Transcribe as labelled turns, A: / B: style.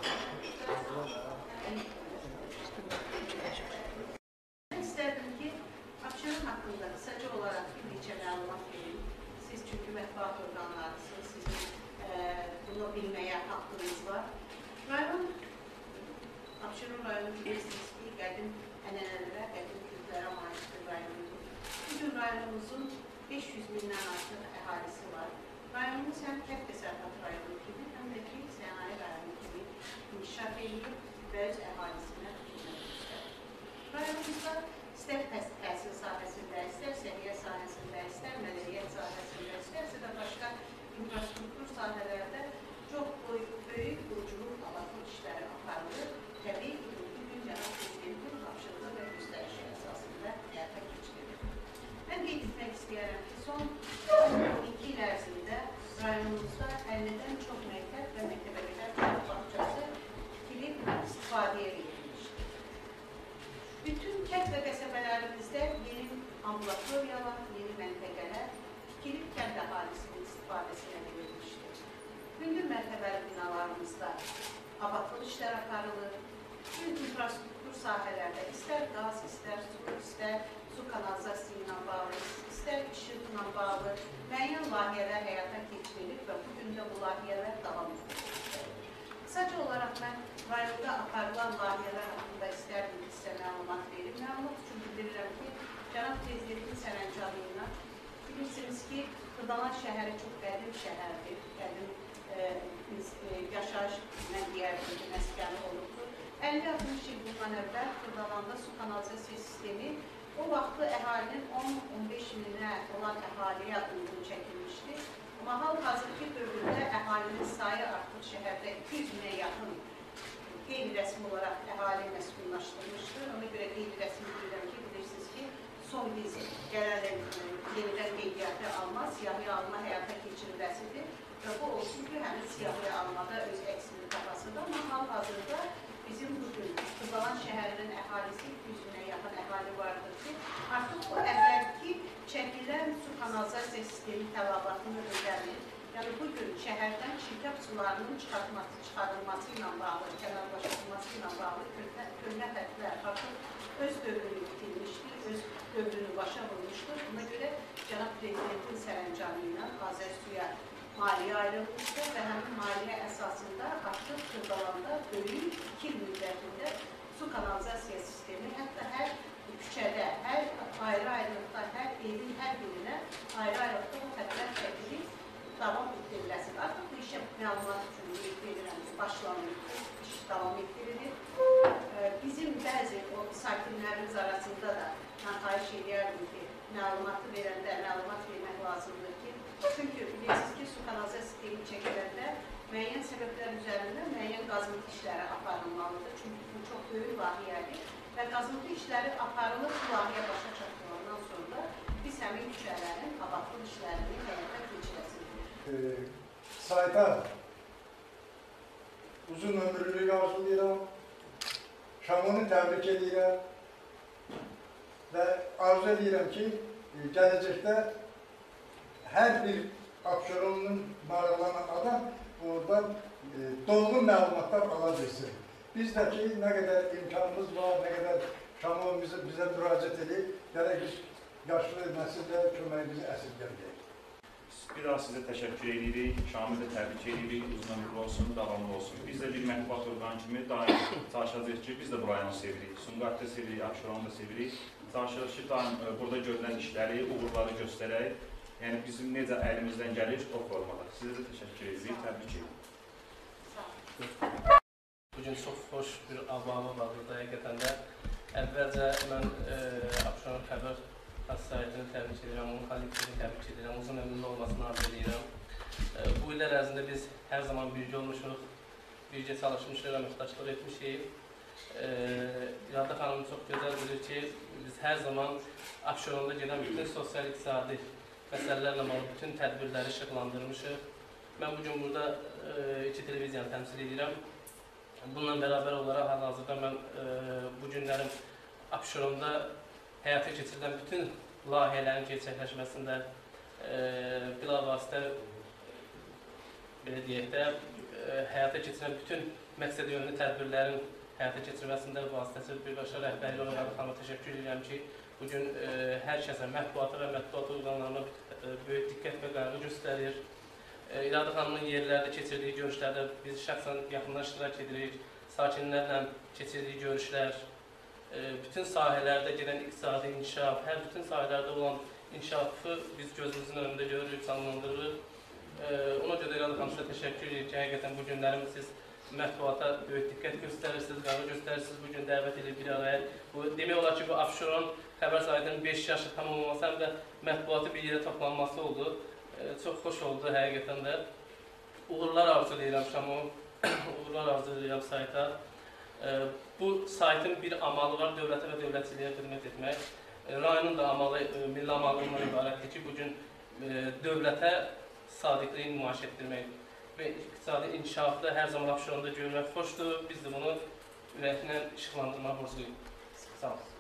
A: İsterdim ki Abşeron hakkında kısaca olarak bir neçə məlumat verin. Siz çünkü mətbuat orqanlarısınız, sizin bunu bilməyə haqqınız var. Rayon, Abşeron rayonu bilirsiniz ki, qədim ənənələrə, qədim kültlərə malik bir rayondur. Bugün rayonumuzun 500 bindən artıq əhalisi var. Rayonumuz həm kənd təsərrüfatı rayonu kimi, həm də ki, sənaye rayonu kimi inkişaf edir və öz əhalisinə xidmət göstərir. Rayonumuzda istər təhsil sahəsində, istər səhiyyə sahəsində, istər mədəniyyət sahəsində, istərsə də başqa infrastruktur sahələrdə çox böyük quruculuq abatlı işləri aparılır. Təbii ki, bugün Cənab Prezidentin tapşırığı və göstərişi əsasında həyata keçirilir. Mən qeyd etmək istəyərəm ki, son 12 il ərzində rayonumuzda 50-dən çox məktəb və məktəbəqədər uşaq bağçası tikilib istifadəyə verilmişdir. Bütün kənd və qəsəbələrimizdə yeni ambulatoriyalar, yeni məntəqələr tikilib kənd əhalisinin istifadəsinə verilmişdir. Hündür mərtəbəli binalarımızda abadlıq işlər aparılır. Bütün infrastruktur sahələrdə istər qaz, istər su kanalizasiya ilə bağlı, istər işıqla bağlı müəyyən layihələr həyata keçirilir və bugün də bu layihələr davam edilir. Kısaca olaraq mən rayonda aparılan layihələr haqqında istərdim ki, sizə məlumat verim. Məlumat üçün bildirirəm ki, Cənab Prezidentin sərəncamıyla bilirsiniz ki, Xırdalan şəhəri çox qədim şəhərdir, qədim yaşayış məskəni olubdur. 50-60 il bundan əvvəl Xırdalanda su kanalizasiya sistemi o vaxtı əhalinin 10-15 minə olan əhaliyə uyğun çəkilmişdir. Amma hal-hazırki dövrdə əhalinin sayı artıq şəhərdə 200 minə yaxın qeyri-rəsmi olaraq əhali məskunlaşdırmışdır. Ona görə qeyri-rəsmi deyirəm ki, bilirsiniz ki, son biz gələn yenidən qeydiyyatı alma, siyahıya alma həyata keçiriləsidir və bu olsun ki, həmin siyahıya almada öz əksini tapasıdır. Amma hal-hazırda bizim bugün Xırdalan şəhərinin əhalisi 200 minə yaxın əhali vardır ki, artıq o əvvəlki çəkilən su kanalizasiya sistemi tələbatını ödənir. Yəni, bugün şəhərdən çirkab sularının çıxarılması ilə bağlı, kənarlaşdırılması ilə bağlı köhnə xətlər artıq öz dövrünü bitirmişdir, öz dövrünü başa vurmuşdur. Buna görə Cənab Prezidentin sərəncamı ilə Azərsuya maliyyə ayrılmışdır və həmin maliyyə əsasında artıq Xırdalanda böyük 2 il müddətində su kanalizasiya sistemi, hətta hər küçədə, hər ayrı-ayrılıqda, hər evin hər birinə ayrı-ayrılıqda bu xətlər çəkilib davam etdiriləsidir. Artıq bu işə məlumat üçün verirəm, başlanır, iş davam etdirilir. Bizim bəzi o sakinlərimiz arasında da mən xahiş edərdim ki, məlumatı verəndə məlumat vermək lazımdır ki, çünki bilirsiniz ki, su kanalizasiya sistemi çəkiləndə müəyyən səbəblər üzərində müəyyən qazıntı işləri aparılmalıdır. Çünki bu çox böyük layihədir və qazıntı işləri aparılır, bu layihə başa çatdırandan sonra biz həmin küçələrin abadlıq işlərini həyata keçirəsiniz.
B: Sayta uzun ömürlülük arzulayıram, Şamonu təbrik edirəm və arzu edirəm ki, gələcəkdə hər bir Abşeronun maraqlanan adam oradan dolğun məlumatlar ala bilsin. Biz də ki, nə qədər imkanımız var, nə qədər Şamon bizə müraciət edib, gərək biz yaşlı nəsildə köməyimizi əsirgəməyək.
C: Bir daha sizə təşəkkür edirik, Şamil də təbrik edirik, uzun ömürlü olsun, davamlı olsun. Biz də bir mətbuat orqanı kimi daim çalışacağıq ki, biz də bu rayonu sevirik, Sumqayıtı sevirik, Abşeronu da sevirik. Çalışırıq ki, daim burada görülən işləri, uğurları göstərək. Yəni, bizim necə əlimizdən gəlir o formada. Sizə də təşəkkür edirik, təbrik edirik.
D: Bugün çox xoş bir abava var burada həqiqətən də. Əvvəlcə mən Abşeron xəbər xəstəliyyətini təbrik edirəm, onun kollektivini təbrik edirəm, uzun ömürlü olmasını arzu edirəm. Bu illər ərzində biz hər zaman birgə olmuşuq, birgə çalışmışıq, əməkdaşlıq etmişik. İradə xanım çox gözəl bilir ki, biz hər zaman Abşeronda gedən bütün sosial-iqtisadi məsələlərlə bağlı bütün tədbirləri işıqlandırmışıq. Mən bugün burada iki televiziyanı təmsil edirəm. Bununla bərabər olaraq hal-hazırda mən bu günlərim Abşeronda həyata keçirilən bütün layihələrin gerçəkləşməsində bilavasitə belə deyək də həyata keçirilən bütün məqsəd yönlü tədbirlərin həyata keçirməsində vasitəsilə birbaşa rəhbərlik olaraq xanıma təşəkkür edirəm ki, bugün hər kəsə mətbuata və mətbuat orqanlarına böyük diqqət və qayğı göstərir. İradə xanımın yerlərdə keçirdiyi görüşlərdə biz şəxsən yaxından iştirak edirik, sakinlərlə keçirdiyi görüşlər, bütün sahələrdə gedən iqtisadi inkişaf, hər bütün sahələrdə olan inkişafı biz gözümüzün önündə görürük, canlandırırıq. Ona görə İradə xanım sizə təşəkkür edirik ki, həqiqətən bu günlərim siz mətbuata böyük diqqət göstərirsiniz, qayğı göstərirsiniz, bu gün dəvət edib bir araya. Demək olar ki, bu Abşeron xəbər saytının 5 yaşı tam olmaması həm də mətbuatı bir yerə toplanması oldu. Çox xoş oldu həqiqətən də. Uğurlar arzulayıram Şamo, uğurlar arzulayıram sayta. Bu saytın bir amalı var, dövlətə və dövlətçiliyə xidmət etmək. Rayonun da amalı, milli amalı ondan ibarətdir ki, bugün dövlətə sadiqliyi nümayiş etdirmək və iqtisadi inkişafda hər zaman Abşeronda görmək xoşdur. Biz də bunu ürəklə işıqlandırmağa borcluyuq. Sağ olun.